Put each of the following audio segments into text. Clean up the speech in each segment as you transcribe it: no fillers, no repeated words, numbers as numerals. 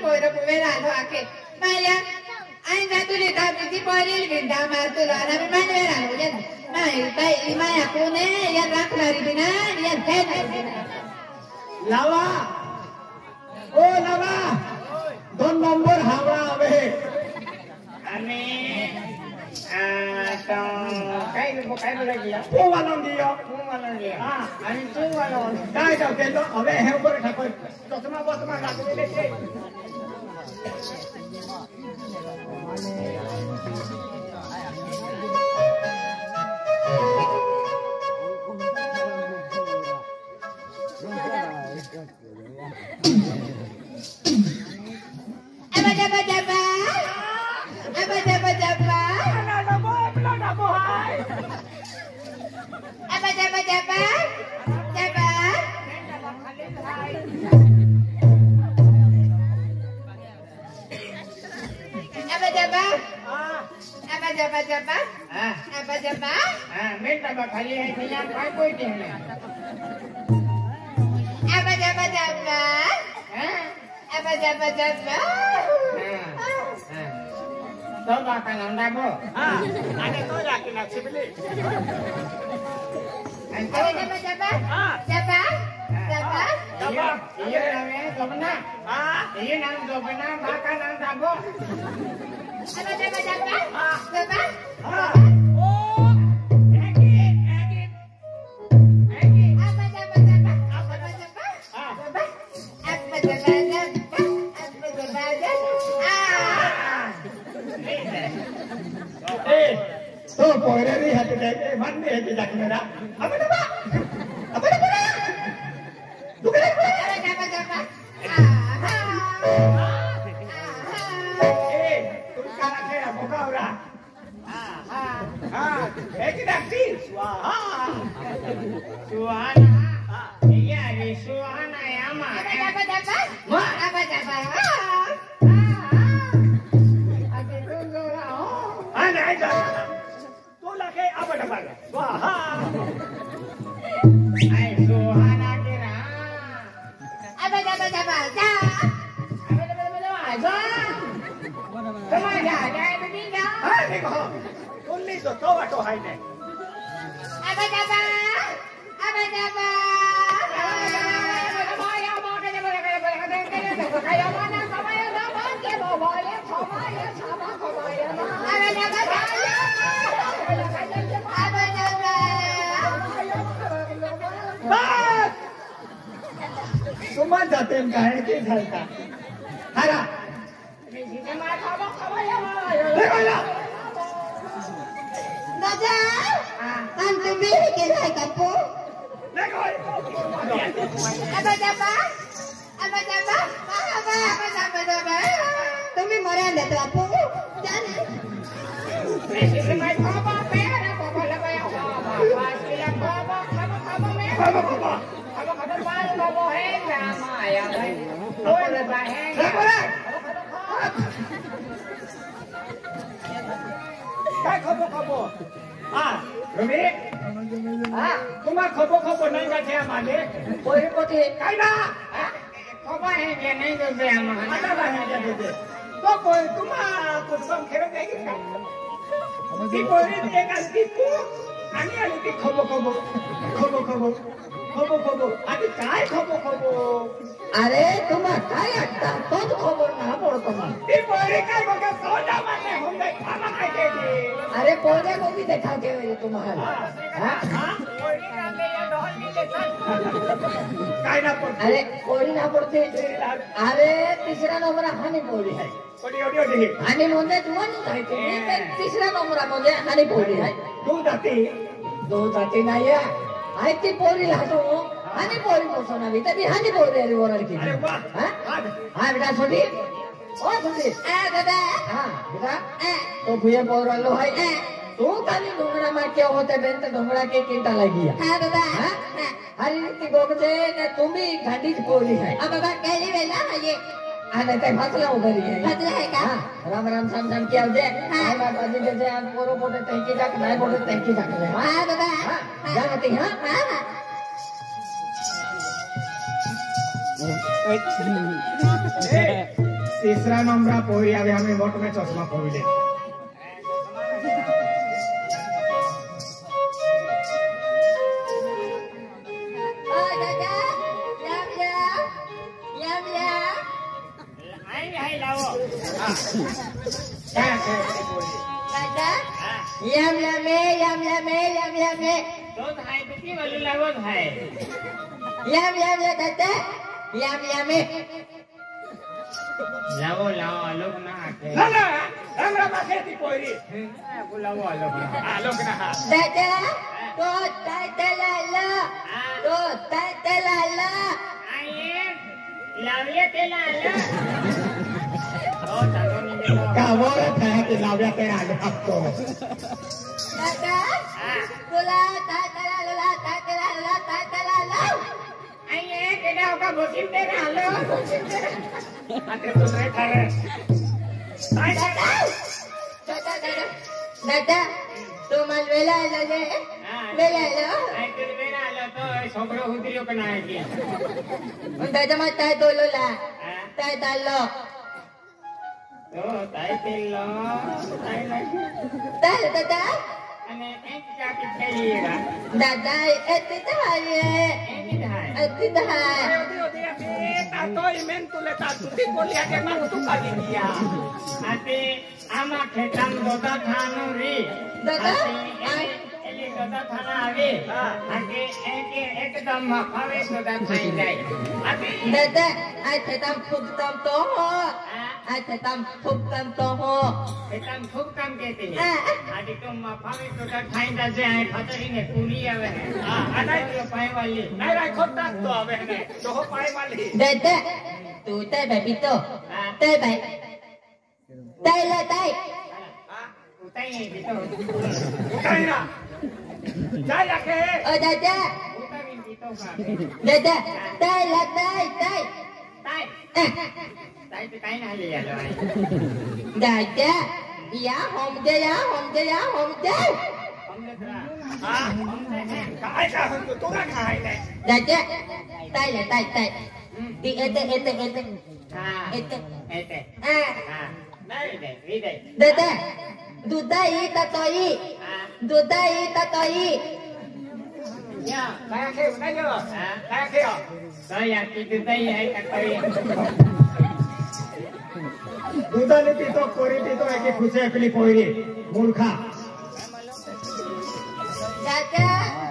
पोरं वेळा तो आखे माया आई जा तुले तापची पोरी बिंडा मार तुला ना मी मान वेळा या नाही ताई माया कोणे या राखणारी बिना या काय लावा ओ लावा 2 नंबर हावळा हवे आणि काय बोलायला गेला तू वालून दियो हा आणि तू वालून काय जाऊ हवे हे वर ठाकून चष्मा बसमा लागलेले ते खाली है काय कोई नहीं तो bakal nanda mo ada to yakin nak sibili iya namanya Dobena iya nama Dobena bakal nanda mo तो पोररी हाते जाके मन में है जाके मेरा अब ना अब ना तू करे ए तुम काला खेला मोकावरा हां एक डाक्टी स्वाहा Suhana iya di Suhana ya mah ana aja tu lagi apa dapat स्वाहा ai Suhana kira Come on, guys, baby, now. ah देखो तुल्ली तो वाटो है ने तुम्हां जाते हैं गाय के झालता हरा देखो ना Raja, tante beli ke saya kapu. देखो Apa japa? Tumi mora anda tu apa? Jangan. काय खबो हा रवी हा तुम्हा खबो नाही का ठेया मागे पोरी पोटी काय ना खबर है ये नहीं तो दे हम आता बाहेर देते तो कोई तुम्हा कुसम खेळ काय की ती पोरी एक असती तू आणि आली ती खबो आणि काय खबो अरे तुम्हा काय वाटता तोच खबर ना पडतो मग ती पोरी काय बघा सोडा मारले होते खाना काय केली अरे पोरे को भी देखा के वे तुम्हाला काय ना पडते अरे पोरी ना पडते अरे तिसरा नंबर हानी पोरी आहे ओडी आणि म्हणजे दोन आहे तुम्ही ते तिसऱ्या नंबरामध्ये हानी पोरी आहे तू जाती दोन जाती नाही आहे ती पोरी लाटो हानी पोरी पोसवणारी तर ती हानी पोरी आहे बोलायला की अरे वा हा बेटा सोडी ओ सोडी दादा हा बेटा तो भुया पोरालो आहे तू खाली डोंगरा में क्या होते बेन तो डोंगरा के किंता लगी है हां दादा हरी रीति गोगजे ने तुम्ही घांडीच पोरी है अब बाबा कैली वेला ये आने ते फसला उभरी है फसला है का राम राम साम साम किया दे हां बाबा जी जे आज पोरो पोटे तंकी जाक नाही पोटे तंकी जाक हां दादा जानती हां तिसरा नंबर पोरी आवे हमें मोट में चश्मा पोरीले Yam तो थाई कितनी वाली लागो थाई Dada. Yam. लावो लोग ना आके ना ना हमरा पासे थी पोरी बुलावो लोग ना लोग ना Dada. To tatalala. आये लावले ते लाला तो चालो नहीं देखो का बोले था कि लाव्या तेरा आपको Dada. Tula tatalala. आये केड़ा होगा बोसिम ते हालो आते तो रे थारे Dada. Tu mal vela lo je. Vela lo. आई तेरे बेना हालो तो छोकरो हुदरियो बनाएगी Dada mata dulu lah. Tai talo. तो ताई तेलो ताई लगी Tai dada. अने एक जाके खेलिएगा Dada itu dah ye. एक ढाई Itu dah. tato imen tule tatu ti kolia ke mang tu kali dia आते आमा खेतम दोदा थानो री Dada. एली दोदा थाना आवे आके एकदम मखावे दोदा थाई जाए आते Dada. Ai tetam phuktam toho. Ai tetam phuktam toho. खेतम खूब काम कहते हैं आदि तो मखावे दोदा थाई जाए आए फतरी ने पूरी आवे है आना तो पाए वाली नहीं रे खोटा तो आवे ने तो हो पाए वाली Dada. Tu tai bai pito. Tai bai. Tai la tai. उताई है भी तो उठाई ना जाया के Oh dada. उताई भी तो का Dada. Tai la tai. ताई ताई तो काई ना लिया लो Dada. Ya hom je. हमने थोड़ा हां काय का हम तो ना खाए ने Dada. Tai la tai. Di ete. हाँ Ete. ऐसे Ah. हाँ नहीं दे भी दे Dada. Dudai tatoi. हाँ Dudai tatoi. या काय के नहीं जो हाँ काय के तो यार की तो ही है कटोरी दूधा लेती तो कोरी थी तो एक खुशी अकली पोरी मूर्खा Dada.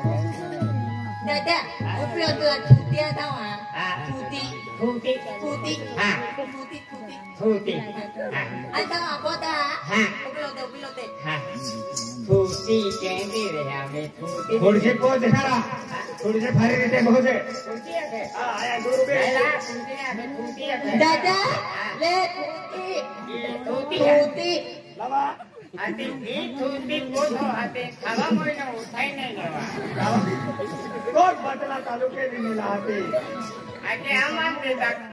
Upio tu cuti tahu ah? Cuti. थूती हाँ थूती हाँ Ai tahu apa dah? हाँ Upio tu. हाँ थूती कहते रहे हमें थूती थोड़ी से को दिखारा थोड़ी से भारी रहते बहुत से थूती है हां आया गुरु के पहला थूती है थूती है Dada. Le cuti. थूती है Cuti. लवा आते ये थूती को तो आते खावा मोई ना उठाई नहीं लगा कोट बदला तालुके दिन लाते आके हम आते